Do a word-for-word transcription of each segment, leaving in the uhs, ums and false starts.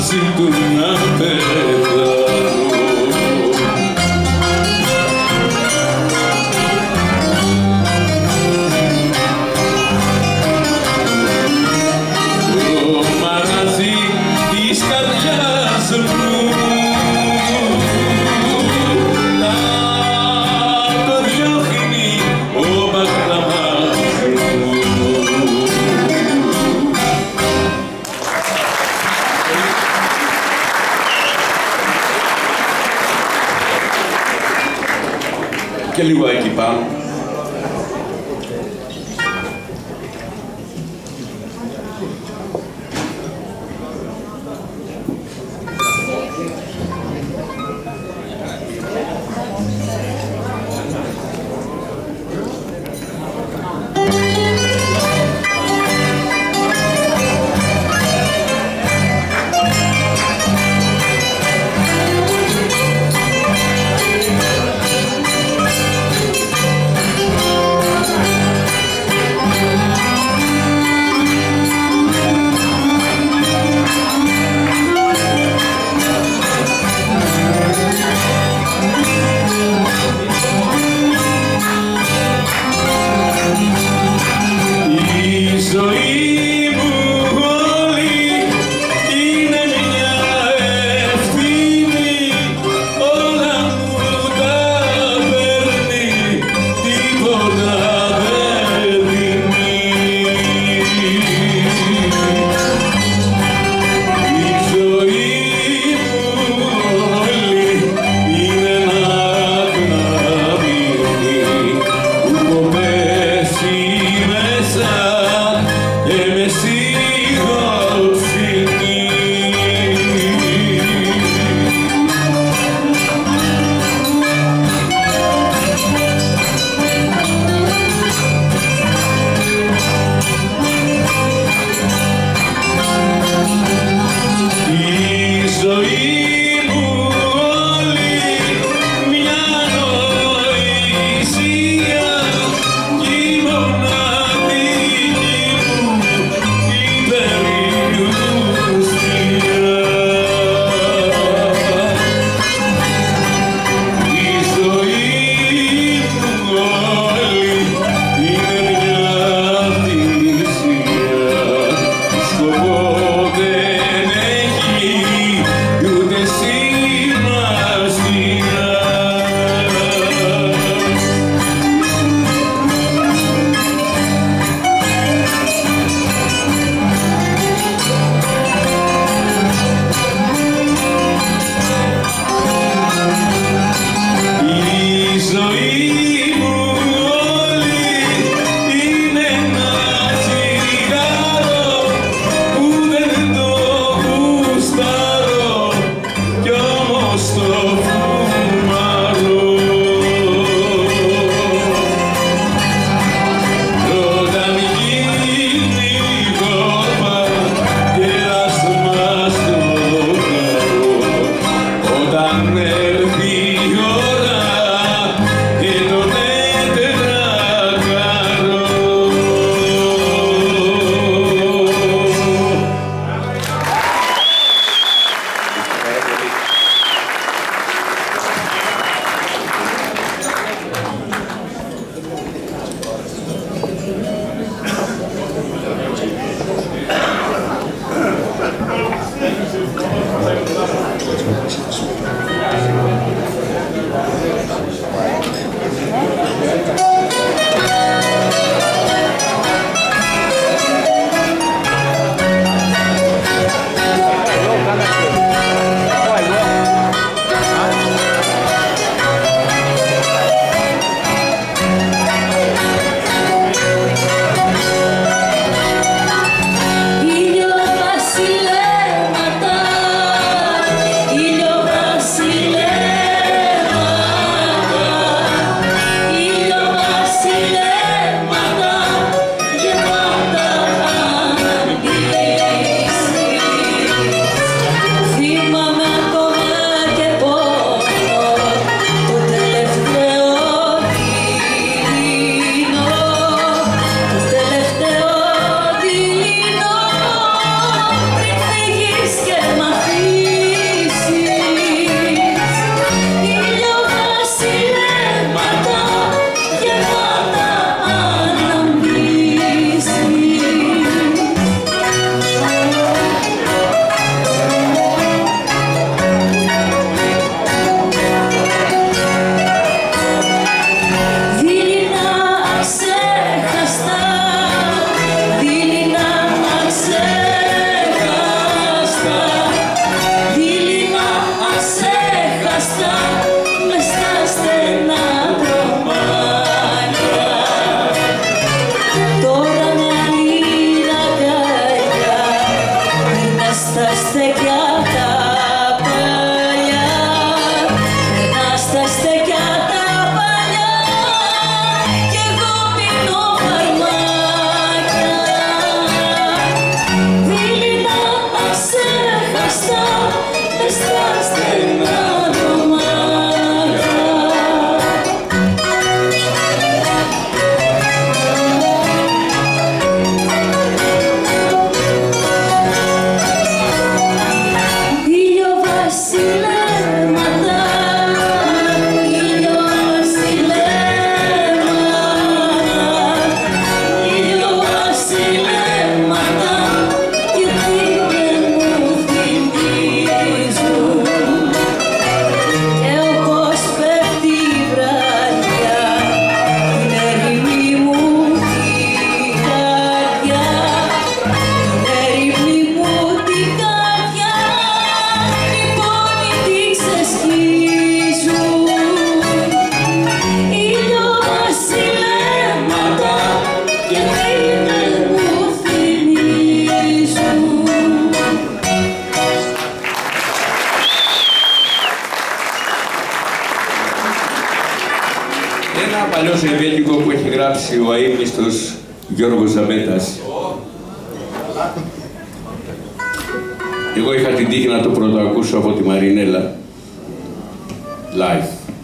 μαζί του να πεθάνω. Το μαγαζί της καρδιάς μου να το διώχνει ο μπαγλαμάς μου. Και λίγο εκεί πάνω. στέκια τα παλιά, περνάς τα στέκια τα παλιά κι εγώ πίνω φαρμάκια. Δειλινά ασέχαστα μες στα στενά δωμάτια. Ήλιο βασιλέματα, ήλιο βασιλέματα, ήλιο βασιλέματα και τι δεν μου θυμίζουν και όπως πέφτει η βραδιά την ερημή μου την καρδιά, την ερημή μου την καρδιά οι πόνοι τη ξεσκίζουν. Ήλιο βασιλέματα και τι δεν μου θυμίζουν. Ένα παλιό σερβιέτικο που έχει γράψει ο αείμνηστος Γιώργος Ζαμπέτας. Εγώ είχα την τύχη να το πρωτοακούσω από τη Μαρινέλα. Live.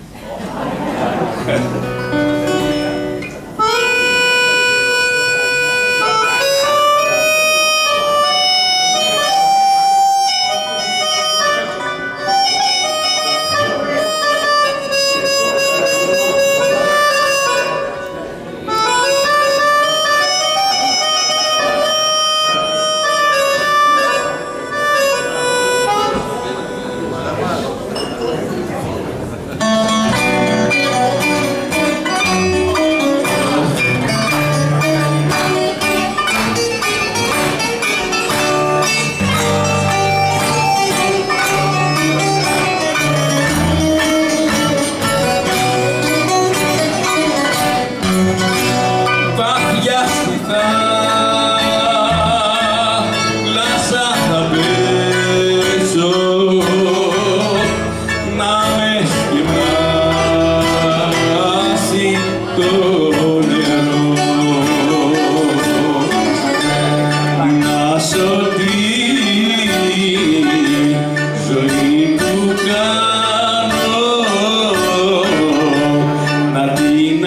Βαθιά στη θάλασσα θα πέσω να με σκεπάσει το νερό, να σωθεί ζωή που κάνω, να την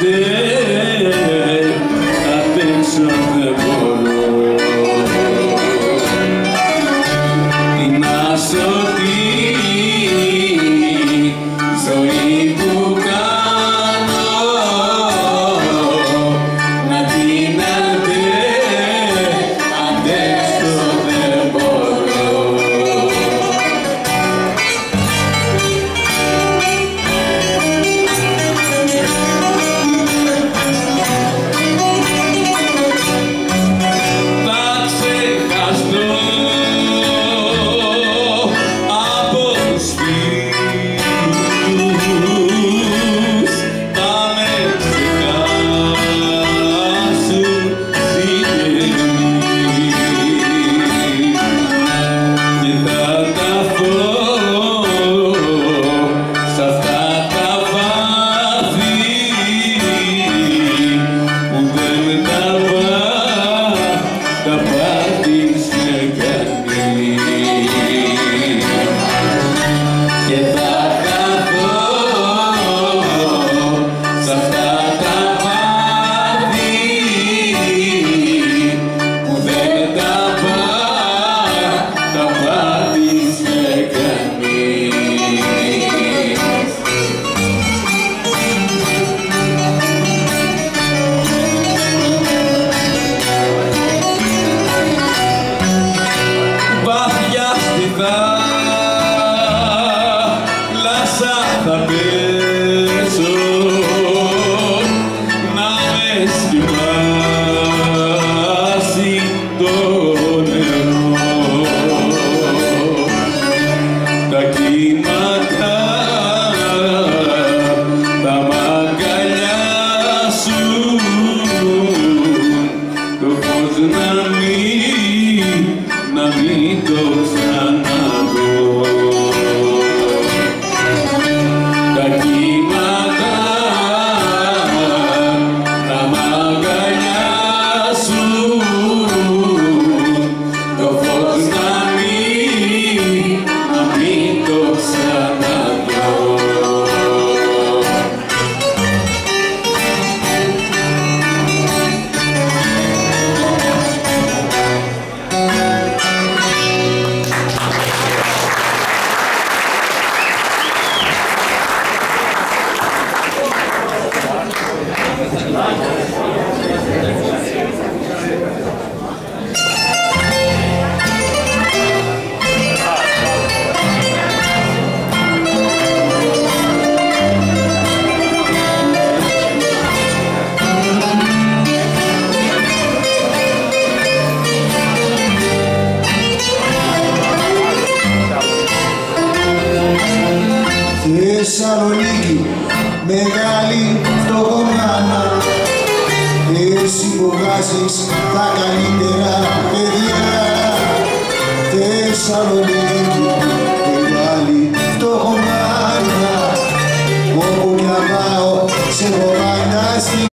αντέξω δεν μπορώ. Την ασωτή ζωή που κάνω, να την αντέξω δεν μπορώ. Θα ξεχαστώ από τους φίλους, θα με ξεχάσουν συγγενείς και θα ταφώ σ' αυτά τα βάθη που δεν τα τα πάτησε κανείς και θα χαθώ σ' αυτά τα βάθη που δεν τα τα πάτησε κανείς. Βαθιά στη θάλασσα θα πέσω να με σκεπάσει το νερό, τα κύματα τα μαγκαλιά σου, το φως να μην, να μην το Θεσσαλονίκη, μεγάλη φτωχομάνα. Εσύ που βγάζεις τα καλύτερα παιδιά. Θεσσαλονίκη, μεγάλη φτωχομάνα. Όπου κι να πάω σε έχω πάντα